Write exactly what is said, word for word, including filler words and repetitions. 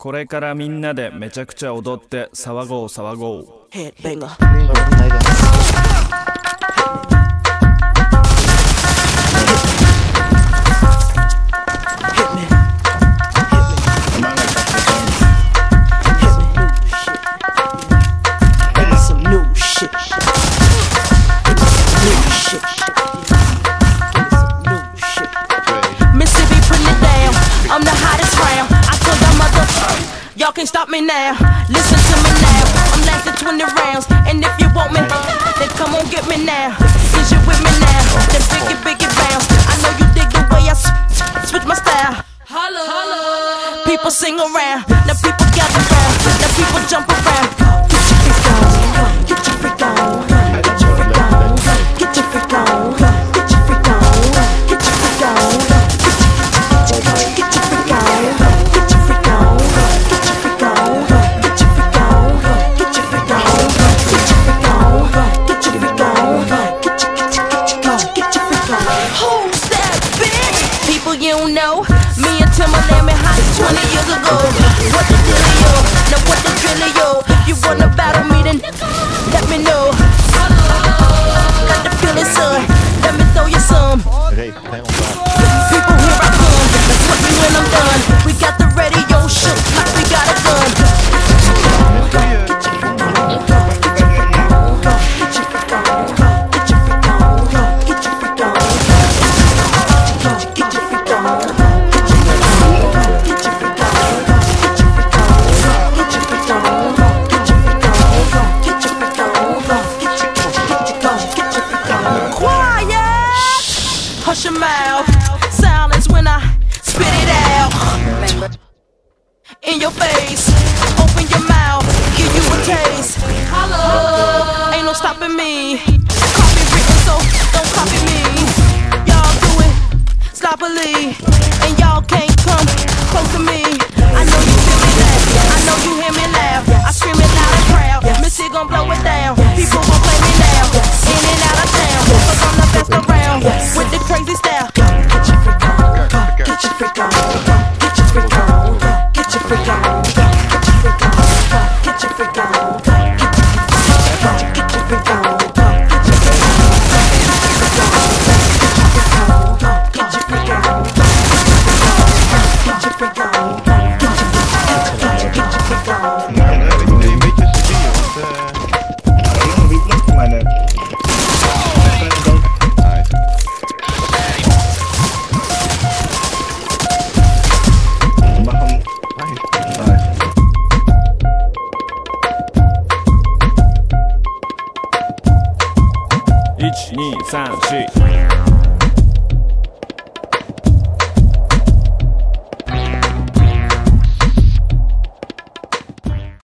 これからみんなでめちゃくちゃ踊って騒ごう騒ごう。 Headbanger. I'm the hottest round. I told y'all mother, y'all can't stop me now. Listen to me now. I'm lasting twenty rounds, and if you want me, then come on get me now. Is you with me now? Then biggie biggie bounce. I know you dig the way I switch my style. Holla, holla. People sing around, now people gather round, now people jump around. Get your freak on, get your freak on, get your freak on, get your freak on, get your freak on, get your freak on. You don't know, me and Timberland been hot twenty years ago. What the dealio? Now what the dealio? If you wanna battle me, then let me know. Got the feeling, son. Let me throw you some. People, here I come. That's what me when I'm done. We got the radio shook like we got a gun. Hush your mouth, silence when I spit it out. In your face, open your mouth, give you a taste. Hello, ain't no stopping me. Copy written, so don't copy me. Y'all do it sloppily, and y'all can't come close to me. I know you feel me laugh, I know you hear me laugh. I scream it loud and proud. Missy gon' blow it down. People gon' play me now, in and out of town. Cause I'm the best around with the crazy style. Get your freak on, get your freak on, get your freak on, get your freak on, get your freak on, get your freak on, get your freak on, get your freak on, get your freak on, get your freak on, get your freak on. one、二、三、四